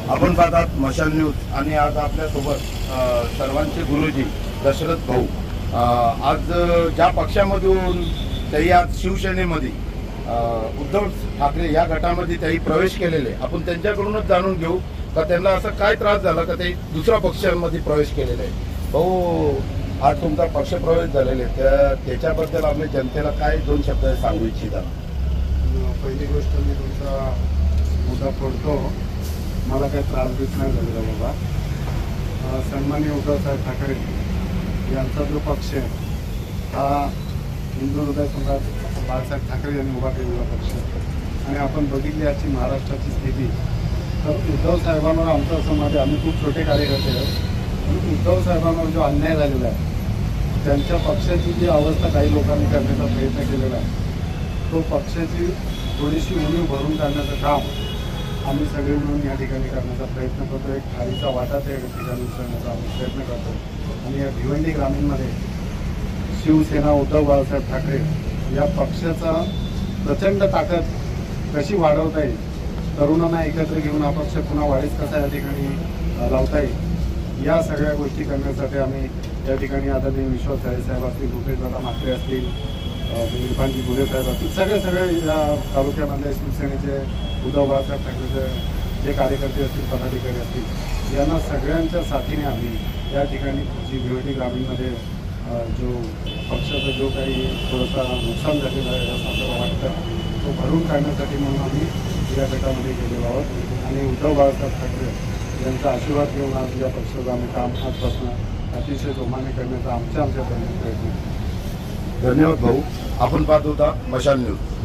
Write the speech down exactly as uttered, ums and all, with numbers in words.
आपण पाहतात मशाल न्यूज आणि आज आपल्यासोबत सर्वांचे गुरुजी दशरथ भाऊ आज ज्या पक्षामधून त्याही आज शिवसेनेमध्ये उद्धव ठाकरे या गटामध्ये त्याही प्रवेश केलेले, आपण त्यांच्याकडूनच जाणून घेऊ का त्यांना असं काय त्रास झाला का ते दुसऱ्या पक्षांमध्ये प्रवेश केलेला आहे। भाऊ, आज तुमचा पक्ष प्रवेश झालेले त्या त्याच्याबद्दल आपल्या जनतेला काय दोन शब्द सांगू इच्छिता? पहिली गोष्ट मी तुमचा मुद्दा फोडतो, मला काही त्रास देत नाही झालेला बाबा। सन्माननीय उद्धवसाहेब ठाकरे यांचा जो पक्ष आहे हा हिंदू हृदय सम्राट बाळासाहेब ठाकरे यांनी उभा केलेला पक्ष आणि आपण बघितली याची महाराष्ट्राची स्थिती, तर उद्धव साहेबांवर आमचं असं मत आहे, आम्ही खूप छोटे कार्यकर्ते आहोत, उद्धव साहेबांवर जो अन्याय झालेला आहे त्यांच्या पक्षाची जी अवस्था काही लोकांनी करण्याचा प्रयत्न केलेला आहे तो पक्षाची थोडीशी उणीव भरून काढण्याचं काम आम्ही सगळे मिळून या ठिकाणी करण्याचा प्रयत्न करतो। एक थाळीचा वाटा त्या ठिकाणी उचलण्याचा आम्ही प्रयत्न करतो आणि या भिवंडी ग्रामीणमध्ये शिवसेना उद्धव बाळासाहेब ठाकरे या पक्षाचा प्रचंड ताकद कशी वाढवता येईल, तरुणांना एकत्र घेऊन हा पक्ष पुन्हा वाढीस कसा या ठिकाणी लावता येईल, या सगळ्या गोष्टी करण्यासाठी आम्ही या ठिकाणी आदरणीय विश्वास साहेब असतील, रुपेशदादा म्हात्रे असतील, इरफानजी गुले साहेब असतील, सगळे सगळे या तालुक्यामधले शिवसेनेचे उद्धव बाळासाहेब ठाकरेचे जे कार्यकर्ते असतील, पदाधिकारी असतील, यांना सगळ्यांच्या साथीने आम्ही या ठिकाणी जी भिवंडी ग्रामीणमध्ये जो पक्षाचा जो काही थोडासा नुकसान झालेला आहे असं आपल्याला वाटतं तो भरून काढण्यासाठी म्हणून आम्ही या गटामध्ये गेलेलो आहोत आणि उद्धव बाळासाहेब ठाकरे यांचा आशीर्वाद घेऊन आज या पक्षाचं आम्ही काम आजपासून अतिशय जोमाने करण्याचा आमच्या आमच्या प्रयत्न. धन्यवाद भाऊ. आपण पाहत होता मशाल न्यूज.